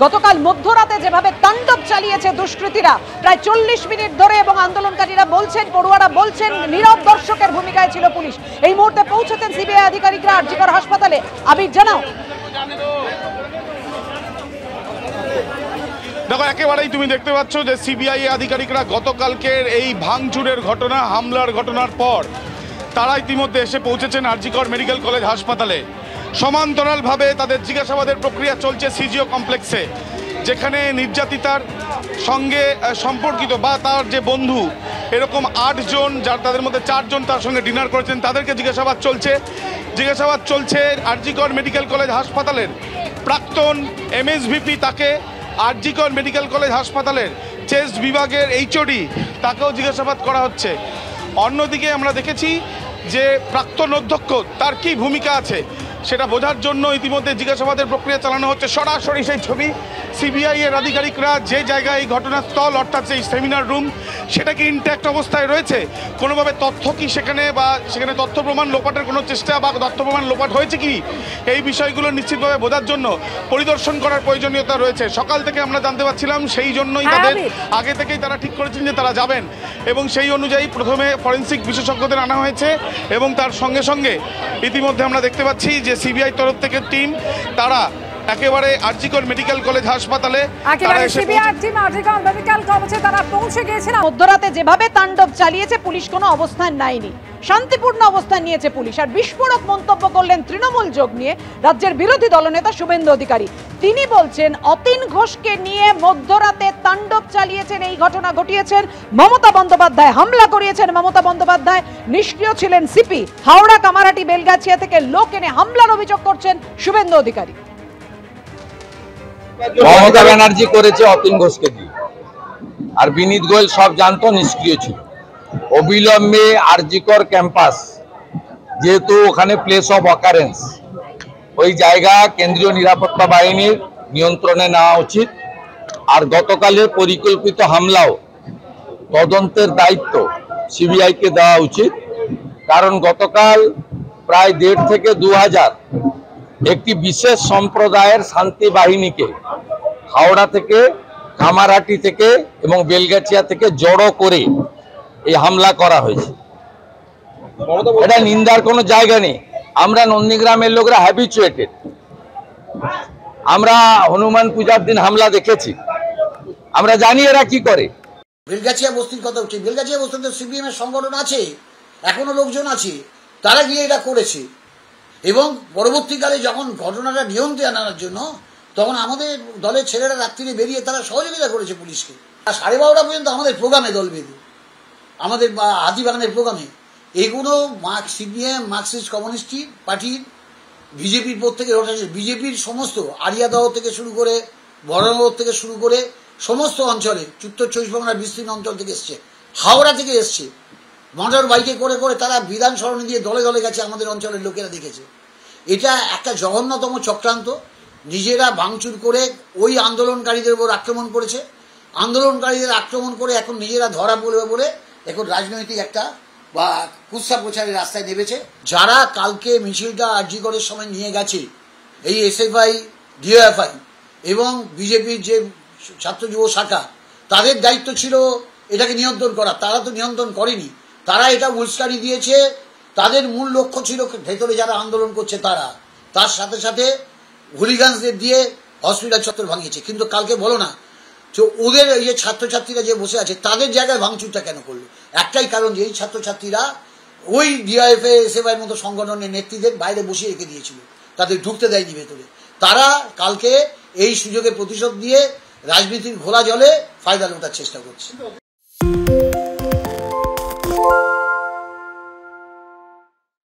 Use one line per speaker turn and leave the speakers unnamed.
গতকাল মধ্যরাতে যেভাবে তাণ্ডব চালিয়েছে দুষ্কৃতীরা প্রায় 40 মিনিট ধরে, এবং আন্দোলনকারীরা বলছেন, পড়ুয়ারা বলছেন, নীরব দর্শকের ভূমিকায় ছিল পুলিশ। এই মুহূর্তে পৌঁছেছেন সিবিআই আধিকারিকরা আরজিকর হাসপাতালে। আবির, জানাও।
দেখো, একেবারেই তুমি দেখতে পাচ্ছ যে সিবিআই আধিকারিকরা গতকালকের এই ভাঙচুরের ঘটনা, হামলার ঘটনার পর তারা ইতিমধ্যে এসে পৌঁছেছেন আরজিকর মেডিকেল কলেজ হাসপাতালে। সমান্তরালভাবে তাদের জিজ্ঞাসাবাদের প্রক্রিয়া চলছে সিজিও কমপ্লেক্সে, যেখানে নির্যাতিতার সঙ্গে সম্পর্কিত বা তার যে বন্ধু, এরকম 8 জন, যার তাদের মধ্যে 4 জন তার সঙ্গে ডিনার করেছেন, তাদেরকে জিজ্ঞাসাবাদ চলছে আরজিকর মেডিকেল কলেজ হাসপাতালের প্রাক্তন এমএসভিপি, তাকে আরজিকর মেডিকেল কলেজ হাসপাতালের চেস্ট বিভাগের এইচওডি, তাকেও জিজ্ঞাসাবাদ করা হচ্ছে। অন্যদিকে আমরা দেখেছি যে প্রাক্তন অধ্যক্ষ, তার কি ভূমিকা আছে সেটা বোঝার জন্য ইতিমধ্যে জিজ্ঞাসাবাদের প্রক্রিয়া চালানো হচ্ছে। সরাসরি সেই ছবি, সিবিআই এর আধিকারিকরা যে জায়গায় এই ঘটনাস্থল, অর্থাৎ সেই সেমিনার রুম, সেটা কি ইনট্যাক্ট অবস্থায় রয়েছে, কোনোভাবে তথ্য কি সেখানে তথ্য প্রমাণ লোপাটের কোনো চেষ্টা বা তথ্য প্রমাণ লোপাট হয়েছে কি, এই বিষয়গুলো নিশ্চিতভাবে বোঝার জন্য পরিদর্শন করার প্রয়োজনীয়তা রয়েছে। সকাল থেকে আমরা জানতে পারছিলাম, সেই জন্যই তাদের আগে থেকেই তারা ঠিক করেছেন যে তারা যাবেন, এবং সেই অনুযায়ী প্রথমে ফরেন্সিক বিশেষজ্ঞদের আনা হয়েছে, এবং তার সঙ্গে সঙ্গে ইতিমধ্যে আমরা দেখতে পাচ্ছি যে সিবিআই তরফ থেকে টিম, তারা একেবারে আরজিকর মেডিকেল কলেজ হাসপাতালে
পৌঁছে গিয়েছেন। মধ্যরাতে যেভাবে তাণ্ডব চালিয়েছে পুলিশ কোনো অবস্থান নেয়নি, শান্তিপূর্ণ অবস্থান নিয়েছে পুলিশ। আর বিস্ফোরক মন্তব্য করলেন তৃণমূল যোগ নিয়ে রাজ্যের বিরোধী দলনেতা শুভেন্দু অধিকারী। তিনি বলছেন, অতীন ঘোষকে নিয়ে মধ্যরাতে তাণ্ডব চালিয়েছেন, এই ঘটনা ঘটিয়েছেন মমতা বন্দ্যোপাধ্যায়, হামলা করিয়েছেন মমতা বন্দ্যোপাধ্যায়, নিষ্ক্রিয় ছিলেন সিপি। হাওড়া, কামারহাটি, বেলগাছিয়া থেকে লোক এনে হামলার অভিযোগ করছেন শুভেন্দু অধিকারী।
মমতা ব্যানার্জি করেছে অতীন ঘোষকে দিয়ে, আর বিনীত গোয়েল সব জানতো, নিষ্ক্রিয় ছিল। অবিলম্বে আরজিকর ক্যাম্পাস, যেহেতু ওখানে প্লেস অফ অকারেন্স, ওই জায়গা কেন্দ্রীয় নিরাপত্তা বাহিনীর নিয়ন্ত্রণে নেওয়া উচিত। আর গতকালের পরিকল্পিত হামলাও তদন্তের দায়িত্ব সিবিআইকে দেওয়া উচিত, কারণ গতকাল প্রায় 1,500 থেকে 2,000 একটি বিশেষ সম্প্রদায়ের শান্তি বাহিনীকে হাওড়া থেকে, কামারহাটি থেকে এবং বেলগাছিয়া থেকে জড়ো করে এই হামলা করা হয়েছে। এটা নিন্দার কোনো জায়গা নেই। আমরা নন্দীগ্রামের লোকরা হ্যাবিচুয়েটেড, আমরা হনুমান পূজার দিন হামলা দেখেছি, আমরা জানি এরা কি করে।
বেলগাছিয়া বস্তির কথা উঠছে, বেলগাছিয়া বস্তিতে সিপিএম এর সংগঠন আছে, এখনো লোকজন আছে, তারা গিয়ে এটা করেছে। এবং পরবর্তীকালে যখন ঘটনাটা নিয়ন্ত্রণে আনার জন্য, তখন আমাদের দলের ছেলেরা রাত্রিরে বেরিয়ে তারা সহযোগিতা করেছে পুলিশকে। 12:30 পর্যন্ত আমাদের প্রোগ্রামে দল বেরিয়ে, আমাদের হাতিবাগানের প্রোগ্রামে এগুলো সিপিএম, মার্কসিস্ট কমিউনিস্ট পার্টির, বিজেপির প্রত্যেকে রোটেশন, বিজেপির সমস্ত আড়িয়াদহ থেকে শুরু করে, বড়নগর থেকে শুরু করে সমস্ত অঞ্চলে, উত্তর 24 পরগনার বিস্তীর্ণ অঞ্চল থেকে এসছে, হাওড়া থেকে এসছে, মোটর বাইকে করে করে তারা বিধান সরণি দিয়ে দলে দলে গেছে। আমাদের অঞ্চলের লোকেরা দেখেছে। এটা একটা জঘন্যতম চক্রান্ত। নিজেরা ভাঙচুর করে ওই আন্দোলনকারীদের উপর আক্রমণ করেছে, আন্দোলনকারীদের আক্রমণ করে এখন নিজেরা ধরা পড়বে বলে এখন রাজনৈতিক একটা বা কুৎসা প্রচারের রাস্তায় নেমেছে। যারা কালকে মিছিলটা আরজিকরের সময় নিয়ে গেছে, এই এসএফআই, ডিওএফআই এবং বিজেপির যে ছাত্র যুব শাখা, তাদের দায়িত্ব ছিল এটাকে নিয়ন্ত্রণ করা। তারা তো নিয়ন্ত্রণ করেনি, তারা এটা উস্কানি দিয়েছে। তাদের মূল লক্ষ্য ছিল ভেতরে যারা আন্দোলন করছে তারা, তার সাথে সাথে হুলিগানদের দিয়ে হসপিটাল চত্বর ভাঙিয়েছে। কিন্তু কালকে বলো না যে ওদের এই যে ছাত্রছাত্রীরা যে বসে আছে তাদের জায়গায় ভাঙচুরটা কেন করলো? একটাই কারণ, যে এই ছাত্রছাত্রীরা ওই ডিআইএফআই, এসএফআই মতো সংগঠনের নেতৃত্বের বাইরে বসিয়ে রেখে দিয়েছিল, তাদের ঢুকতে দেয়নি ভেতরে। তারা কালকে এই সুযোগে প্রতিশোধ দিয়ে রাজনীতির ঘোলা জলে ফায়দা লোটার চেষ্টা করছে।